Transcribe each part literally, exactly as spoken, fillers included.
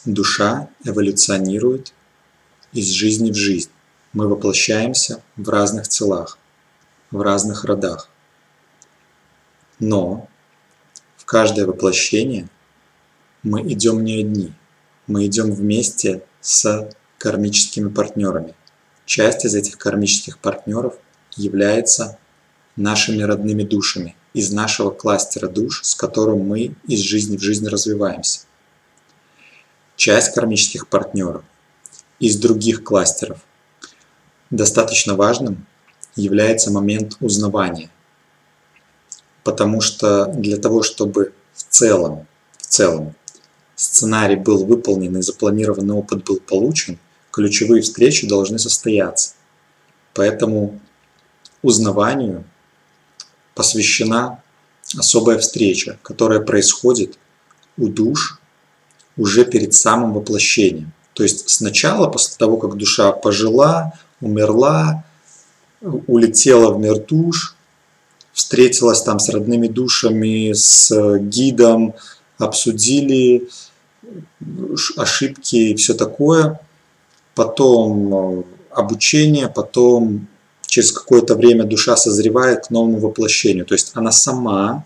Душа эволюционирует из жизни в жизнь. Мы воплощаемся в разных телах, в разных родах. Но в каждое воплощение мы идем не одни. Мы идем вместе с кармическими партнерами. Часть из этих кармических партнеров является нашими родными душами, из нашего кластера душ, с которым мы из жизни в жизнь развиваемся. Часть кармических партнеров из других кластеров. Достаточно важным является момент узнавания, потому что для того, чтобы в целом, в целом сценарий был выполнен и запланированный опыт был получен, ключевые встречи должны состояться. Поэтому узнаванию посвящена особая встреча, которая происходит у душ уже перед самым воплощением. То есть сначала, после того, как душа пожила, умерла, улетела в мир душ, встретилась там с родными душами, с гидом, обсудили ошибки и все такое. Потом обучение, потом через какое-то время душа созревает к новому воплощению. То есть она сама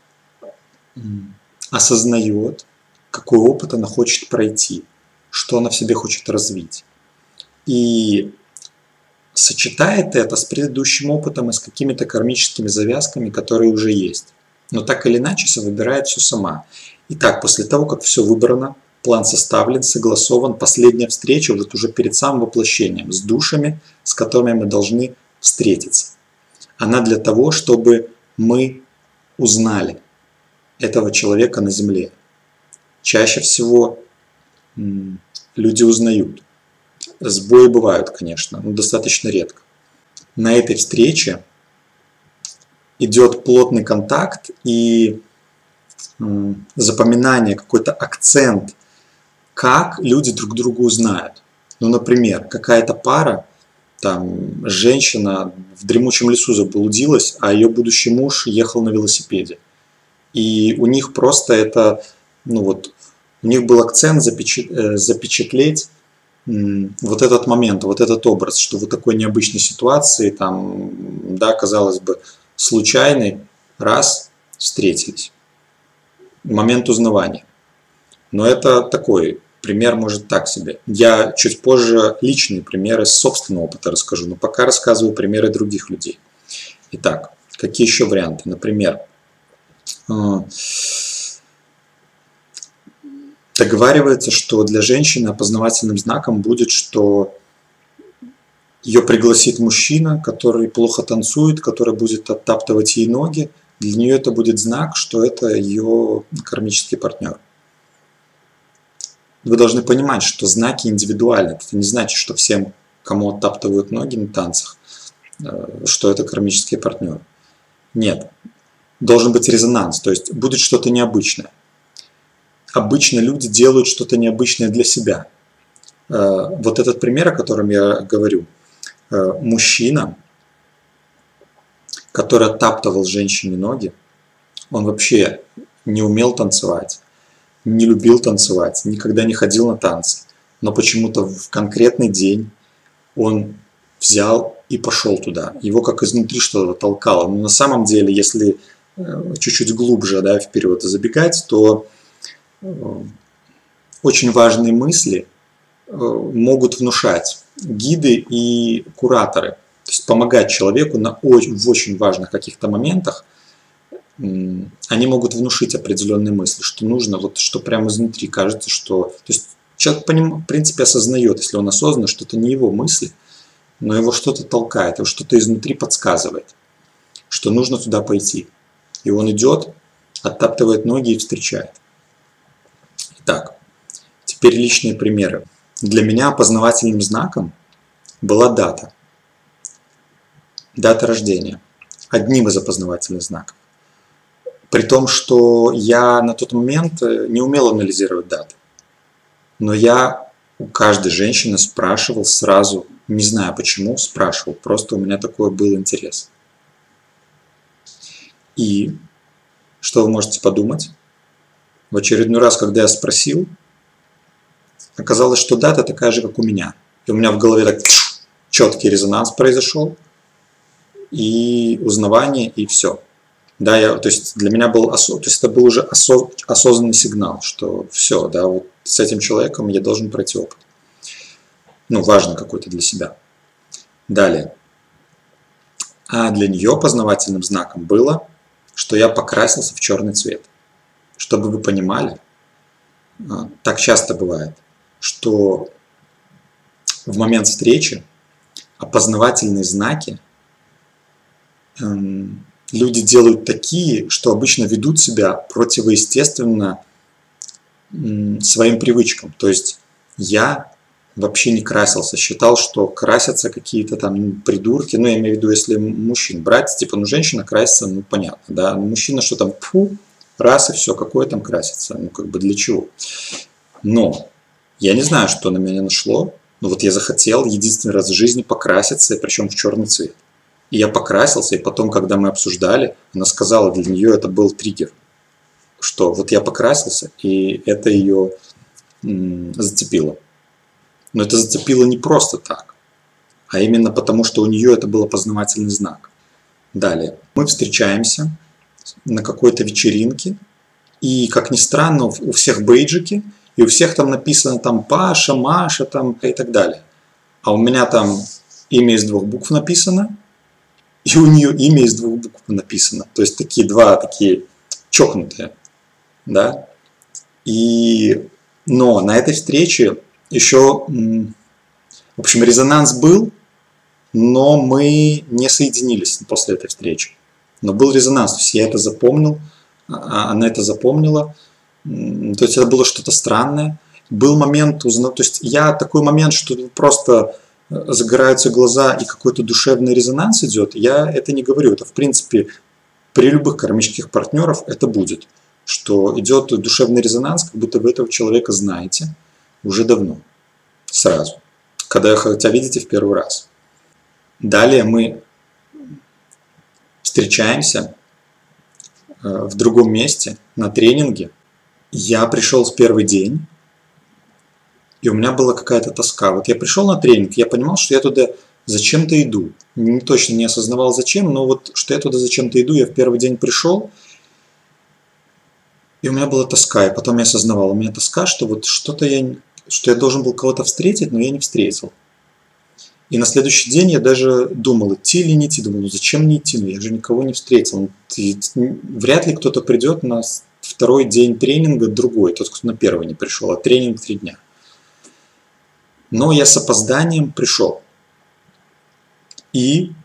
осознает, какой опыт она хочет пройти, что она в себе хочет развить. И сочетает это с предыдущим опытом и с какими-то кармическими завязками, которые уже есть. Но так или иначе выбирает все сама. Итак, после того, как все выбрано, план составлен, согласован, последняя встреча вот уже перед самым воплощением с душами, с которыми мы должны встретиться. Она для того, чтобы мы узнали этого человека на Земле. Чаще всего люди узнают. Сбои бывают, конечно, но достаточно редко. На этой встрече идет плотный контакт и запоминание, какой-то акцент, как люди друг друга узнают. Ну, например, какая-то пара, там, женщина в дремучем лесу заблудилась, а ее будущий муж ехал на велосипеде. И у них просто это, ну вот, у них был акцент запечатлеть вот этот момент, вот этот образ, что в такой необычной ситуации, там, да, казалось бы, случайный, раз, встретились. Момент узнавания. Но это такой пример, может, так себе. Я чуть позже личные примеры с собственного опыта расскажу, но пока рассказываю примеры других людей. Итак, какие еще варианты? Например, договаривается, что для женщины опознавательным знаком будет, что ее пригласит мужчина, который плохо танцует, который будет оттаптывать ей ноги. Для нее это будет знак, что это ее кармический партнер. Вы должны понимать, что знаки индивидуальны. Это не значит, что всем, кому оттаптывают ноги на танцах, что это кармический партнер. Нет. Должен быть резонанс, то есть будет что-то необычное. Обычно люди делают что-то необычное для себя. Вот этот пример, о котором я говорю. Мужчина, который оттаптывал женщине ноги, он вообще не умел танцевать, не любил танцевать, никогда не ходил на танцы. Но почему-то в конкретный день он взял и пошел туда. Его как изнутри что-то толкало. Но на самом деле, если чуть-чуть глубже, да, вперед забегать, то очень важные мысли могут внушать гиды и кураторы. То есть помогать человеку на очень, в очень важных каких-то моментах. Они могут внушить определенные мысли, что нужно, вот что прямо изнутри кажется, что... То есть человек, в принципе, осознает, если он осознан, что это не его мысли, но его что-то толкает, его что-то изнутри подсказывает, что нужно туда пойти. И он идет, оттаптывает ноги и встречает. Итак, теперь личные примеры. Для меня опознавательным знаком была дата. Дата рождения. Одним из опознавательных знаков. При том, что я на тот момент не умел анализировать даты. Но я у каждой женщины спрашивал сразу, не знаю почему, спрашивал. Просто у меня такой был интерес. И что вы можете подумать? В очередной раз, когда я спросил, Оказалось, что дата такая же, как у меня. И у меня в голове так четкий резонанс произошел, и узнавание, и все. Да, я, то есть для меня был, то есть это был уже осо, осознанный сигнал, что все, да, вот с этим человеком я должен пройти опыт. Ну, важно какой-то для себя. Далее. А для нее познавательным знаком было, что я покрасился в черный цвет. Чтобы вы понимали, так часто бывает, что в момент встречи опознавательные знаки эм, люди делают такие, что обычно ведут себя противоестественно эм, своим привычкам. То есть я вообще не красился, считал, что красятся какие-то там придурки, ну, я имею в виду, если мужчин брать, типа, ну, женщина красится, ну, понятно, да, мужчина что там, фу, раз и все, какое там красится, ну, как бы для чего. Но я не знаю, что на меня нашло, но вот я захотел единственный раз в жизни покраситься, причем в черный цвет. И я покрасился, и потом, когда мы обсуждали, она сказала, для нее это был триггер, что вот я покрасился, и это ее м- зацепило. Но это зацепило не просто так, а именно потому, что у нее это был опознавательный знак. Далее. Мы встречаемся на какой-то вечеринке, и, как ни странно, у всех бейджики, и у всех там написано там Паша, Маша там, и так далее. А у меня там имя из двух букв написано, и у нее имя из двух букв написано. То есть такие два такие чокнутые. Да? И, но на этой встрече еще, в общем, резонанс был, но мы не соединились после этой встречи. Но был резонанс, то есть я это запомнил, она это запомнила, то есть это было что-то странное. Был момент, то есть я такой момент, что просто загораются глаза и какой-то душевный резонанс идет, я это не говорю. Это, в принципе, при любых кармических партнерах это будет, что идет душевный резонанс, как будто вы этого человека знаете уже давно, сразу, когда хотя видите в первый раз. Далее мы встречаемся в другом месте, на тренинге. Я пришел в первый день, и у меня была какая-то тоска. Вот я пришел на тренинг, я понимал, что я туда зачем-то иду. Не, точно не осознавал зачем, но вот что я туда зачем-то иду, я в первый день пришел, и у меня была тоска. И потом я осознавал, у меня тоска, что вот что-то я, что я должен был кого-то встретить, но я не встретил. И на следующий день я даже думал, идти или не идти. Думал, ну зачем мне идти? Ну я же никого не встретил. Вряд ли кто-то придет на второй день тренинга другой, тот, кто на первый не пришел, а тренинг три дня. Но я с опозданием пришел. И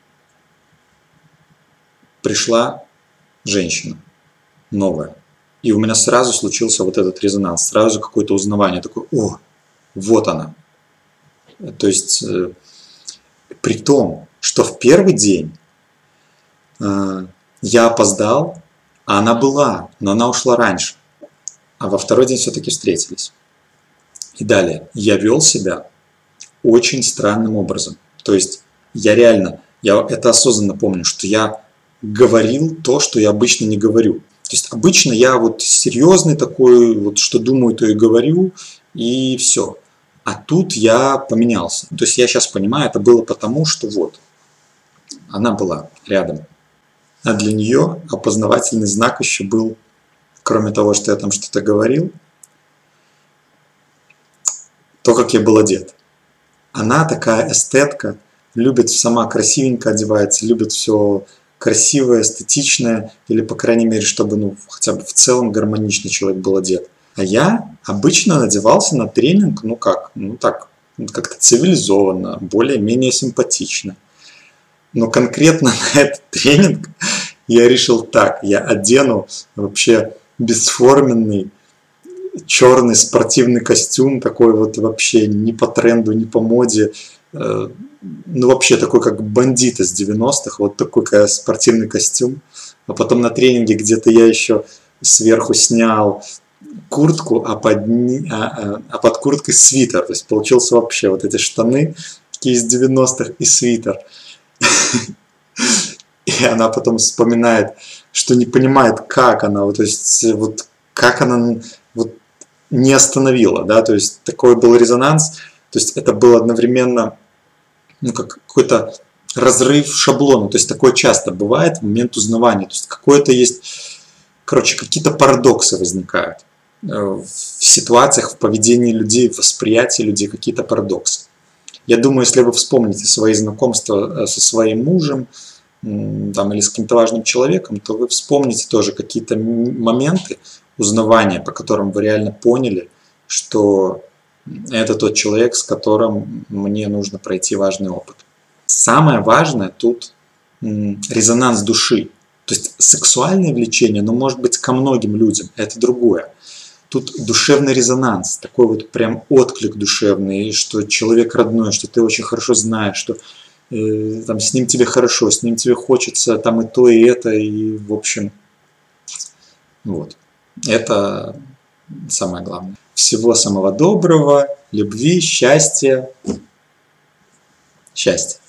пришла женщина новая. И у меня сразу случился вот этот резонанс, сразу какое-то узнавание. Такое, о, вот она. То есть, э, при том, что в первый день э, я опоздал, а она была, но она ушла раньше. А во второй день все-таки встретились. И далее, я вел себя очень странным образом. То есть, я реально, я это осознанно помню, что я говорил то, что я обычно не говорю. То есть, обычно я вот серьезный такой, вот что думаю, то и говорю, и все. А тут я поменялся. То есть я сейчас понимаю, это было потому, что вот, она была рядом. А для нее опознавательный знак еще был, кроме того, что я там что-то говорил, то, как я был одет. Она такая эстетка, любит сама красивенько одевается, любит все красивое, эстетичное, или, по крайней мере, чтобы ну, хотя бы в целом гармоничный человек был одет. А я обычно надевался на тренинг, ну как, ну так, как-то цивилизованно, более-менее симпатично. Но конкретно на этот тренинг я решил так, я одену вообще бесформенный черный спортивный костюм, такой вот вообще не по тренду, не по моде, ну вообще такой как бандит из девяностых, вот такой как спортивный костюм. А потом на тренинге где-то я еще сверху снял куртку, а под, а, а под курткой свитер. То есть получился вообще вот эти штаны такие из девяностых и свитер. И она потом вспоминает, что не понимает, как она, вот, то есть вот как она, вот не остановило, да, то есть такой был резонанс, то есть это было одновременно, ну, как какой-то разрыв шаблона, то есть такое часто бывает в момент узнавания, то есть какое-то есть, короче, какие-то парадоксы возникают в ситуациях, в поведении людей, в восприятии людей, какие-то парадоксы. Я думаю, если вы вспомните свои знакомства со своим мужем, там, или с каким-то важным человеком, то вы вспомните тоже какие-то моменты узнавания, по которым вы реально поняли, что это тот человек, с которым мне нужно пройти важный опыт. Самое важное тут резонанс души. То есть сексуальное влечение, но может быть ко многим людям, это другое. Тут душевный резонанс, такой вот прям отклик душевный, что человек родной, что ты очень хорошо знаешь, что э, там, с ним тебе хорошо, с ним тебе хочется там и то, и это, и в общем, вот. Это самое главное. Всего самого доброго, любви, счастья. Счастья.